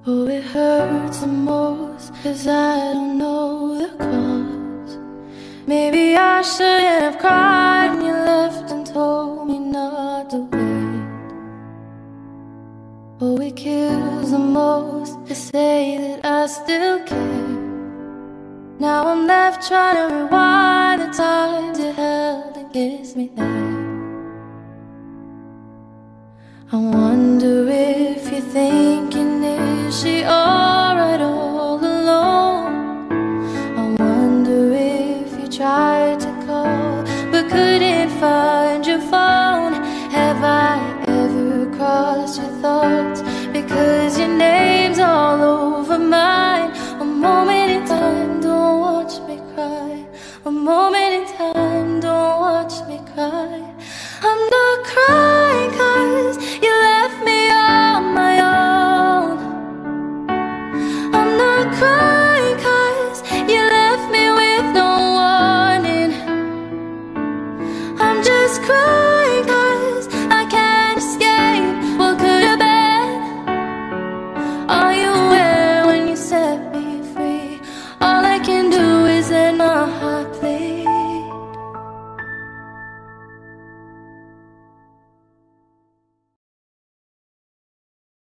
Oh, it hurts the most, 'cause I don't know the cause. Maybe I shouldn't have cried when you left and told me not to wait. Oh, it kills the most to say that I still care. Now I'm left trying to rewind the times you held and kissed me there. I wonder if you're thinking, is she alright all alone? I wonder if you tried to call but couldn't find your phone. Have I ever crossed your thoughts? Because your name's all over mine. A moment in time, don't watch me cry. A moment in time, don't watch me cry. I'm not crying 'cause you left me on my own. I'm not crying.